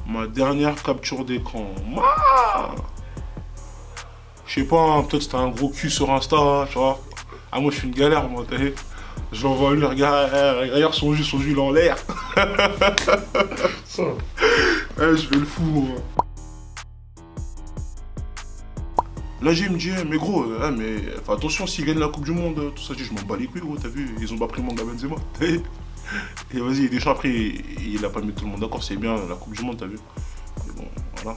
Ma dernière capture d'écran. Je sais pas, hein, peut-être c'était un gros cul sur Insta, tu vois. Ah, moi je suis une galère, moi, t'as vu. Je l'envoie lui, regarde son jus il est en l'air. Ça. Je fais le fou, moi. Là, j'ai me dit, mais gros, mais fais attention s'ils gagnent la Coupe du Monde, tout ça, je m'en bats les couilles, gros, t'as vu, ils ont pas pris le mandat Benzema. Et vas-y, Deschamps, après, il a pas mis tout le monde d'accord, c'est bien la Coupe du Monde, t'as vu. Mais bon, voilà.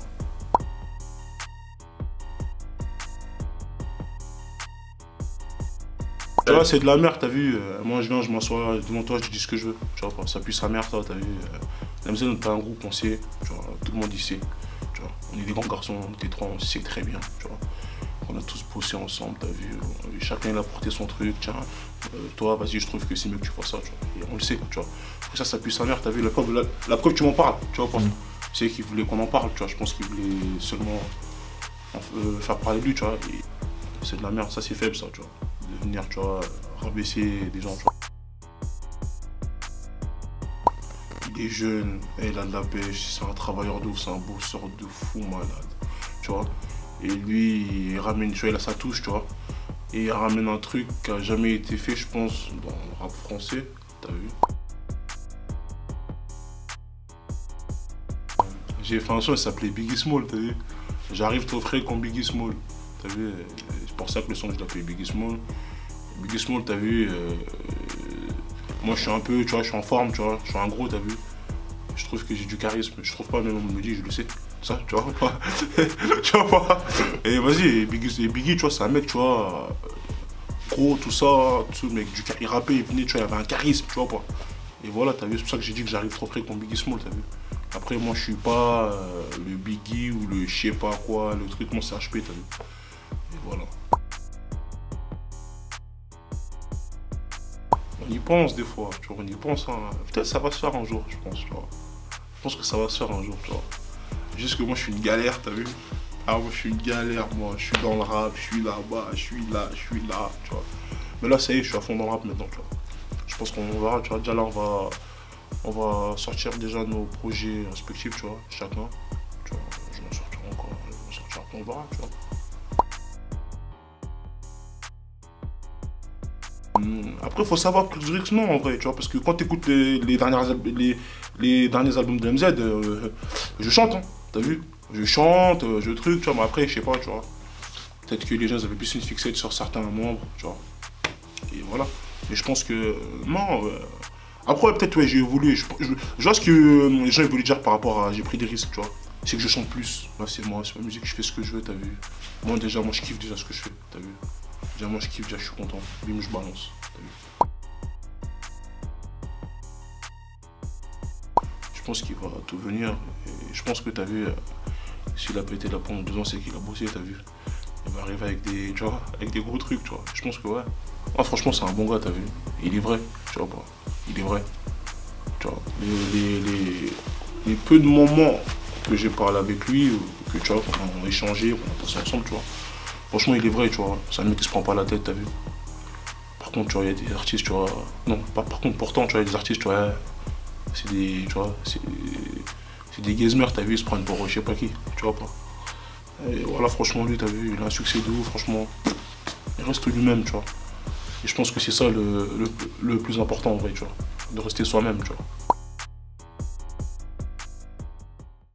Tu vois, c'est de la merde, t'as vu. Moi, je viens, je m'assois devant toi, je dis ce que je veux. Tu vois, ça pue sa mère, toi, t'as vu. MZ, on est un groupe, on sait. Tu vois, tout le monde y sait. Tu vois, on est des grands garçons, on était trois, on sait très bien. Tu vois, on a tous bossé ensemble, t'as vu. Chacun, il a porté son truc. Tiens, toi, vas-y, je trouve que c'est mieux que tu fasses ça. Tu vois, et on le sait, tu vois. Après ça pue sa mère, t'as vu. La preuve, tu m'en parles, tu vois. C'est qu'il voulait qu'on en parle, tu vois. Je pense qu'il voulait seulement faire parler de lui, tu vois. C'est de la merde, ça, c'est faible, ça, tu vois. De venir, tu vois, rabaisser des gens, tu vois. Il est jeune, il a de la pêche, c'est un travailleur de ouf, c'est un bosseur de fou malade, tu vois. Et lui, il ramène, tu vois, il a sa touche, tu vois. Et il ramène un truc qui a jamais été fait, je pense, dans le rap français, t'as vu. J'ai fait un son, il s'appelait Biggie Small, t'as vu. J'arrive trop frais comme Biggie Small, t'as vu. C'est pour ça que le son, je l'appelle Biggie Small. Biggie Small, t'as vu, moi je suis un peu, tu vois, je suis en forme, tu vois, je suis un gros, t'as vu. Je trouve que j'ai du charisme, je trouve pas, même on me dit, je le sais, ça, tu vois pas. Tu vois pas. Et vas-y, Biggie, tu vois, c'est un mec, tu vois, gros, tout ça, tout, mec, il rappait, il venait, tu vois, il avait un charisme, tu vois pas. Et voilà, t'as vu, c'est pour ça que j'ai dit que j'arrive trop près comme Biggie Small, t'as vu. Après, moi je suis pas le Biggie ou le je sais pas quoi, le truc, moi c'est HP, t'as vu. Et voilà. On y pense des fois, tu vois, on y pense. Hein. Peut-être ça va se faire un jour, je pense, tu vois. Je pense que ça va se faire un jour, tu vois. Juste que moi, je suis une galère, t'as vu. Ah, moi, je suis une galère, moi. Je suis dans le rap, je suis là-bas, je suis là, tu vois. Mais là, ça y est, je suis à fond dans le rap maintenant, tu vois. Je pense qu'on verra, tu vois. Déjà là, on va sortir déjà nos projets respectifs, tu vois, chacun. Tu vois, je vais en sortir encore, je vais en sortir après, on verra, tu vois. Après, il faut savoir que Drix, non, en vrai, tu vois, parce que quand tu écoutes les derniers albums de MZ, je chante, hein, t'as vu? Je chante, je truc, tu vois, mais après, je sais pas, tu vois. Peut-être que les gens avaient plus une fixette sur certains membres, tu vois. Et voilà. Mais je pense que, non. Après, peut-être, ouais, j'ai évolué. Je vois ce que les gens voulaient dire par rapport à j'ai pris des risques, tu vois. C'est que je chante plus. Là, c'est moi, c'est ma musique, je fais ce que je veux, t'as vu? Moi, déjà, moi, je kiffe déjà ce que je fais, t'as vu? Déjà, moi, je kiffe, déjà, je suis content. Bim, je balance, t'as vu? Je pense qu'il va tout venir. Et je pense que tu as vu, s'il a pété là pendant 2 ans, c'est qu'il a bossé, tu as vu. Il va arriver avec des, tu vois, avec des gros trucs, tu vois. Je pense que ouais. Ah, franchement, c'est un bon gars, tu as vu. Il est vrai, tu vois pas. Il est vrai. Tu vois. Les peu de moments que j'ai parlé avec lui, que tu vois, qu'on a échangé, qu'on a passé ensemble, tu vois. Franchement, il est vrai, tu vois. C'est un mec qui se prend pas la tête, tu as vu. Par contre, tu vois, il y a des artistes, tu vois. Non, pas par contre, pourtant, tu vois, il y a des artistes, tu vois. C'est des, tu vois, c'est des gazmers, t'as vu, ils se prennent pour je sais pas qui, tu vois pas. Et voilà, franchement, lui, t'as vu, il a un succès de ouf, franchement. Il reste lui-même, tu vois. Et je pense que c'est ça le plus important, en vrai, tu vois. De rester soi-même, tu vois.